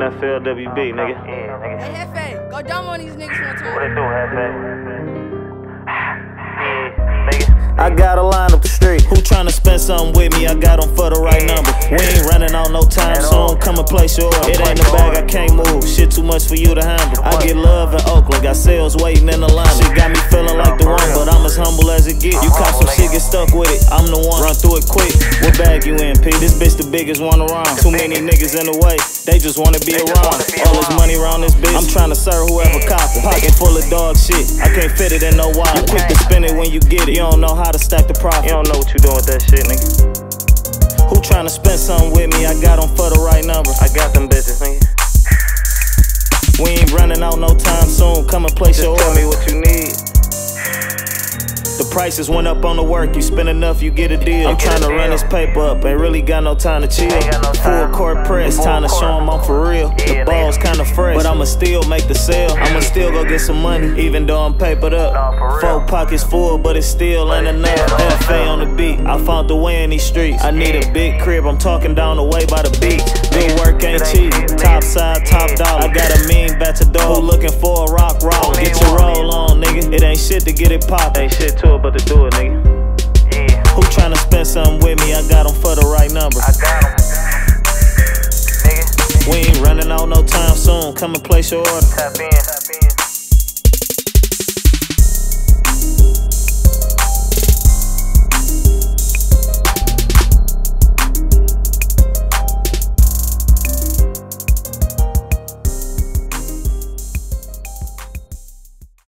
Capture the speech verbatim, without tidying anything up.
F L W B, nigga. Yeah, nigga. Hey, Hefe, go dumb on these niggas one time. What it do, Hefe? Yeah, nigga. I got a line up the street. Who tryna spend something with me? I got them for the right number. We ain't running out no time soon. Come and place your order. It ain't a bag, I can't move. Shit too much for you to handle. I get love in Oakland. Got sales waiting in the line. Shit got me feeling like the one, but I'm as humble as it get. You cop some shit, get stuck with it. I'm the one. Run through it quick. What bag you in, P? This bitch the biggest one around. Too many niggas in the way. They just wanna be around. All this money around this bitch. I'm tryna serve whoever cop it. Pocket full of dog shit. I can't fit it in no wallet. You quick to spend it when you get it. You don't know how to stack the profit. You don't know what you doing with that shit, nigga. Who tryna spend something with me? I got them for the right number. I got them bitches, nigga. We ain't running out no time soon. Come and place your order. Tell me what you need. The prices went up on the work, you spend enough, you get a deal. I'm trying to run this paper up, ain't really got no time to chill. Full court press, time to show them I'm for real. The ball's kinda fresh, but I'ma still make the sale. I'ma still go get some money, even though I'm papered up. Four pockets full, but it still ain't enough. F A on the beat, I found the way in these streets. I need a big crib, I'm talking down the way by the beach. Good work ain't cheap, top side, top dollar. I got a mean batch of dough, who looking for a rock roll. Get your roll on, nigga, it ain't shit to get it poppin'. Ain't shit to it but to do it, nigga. Yeah. Who tryna spend something with me? I got them for the right number. I got them. Nigga. We ain't running out no time soon. Come and place your order. Tap in. Tap in.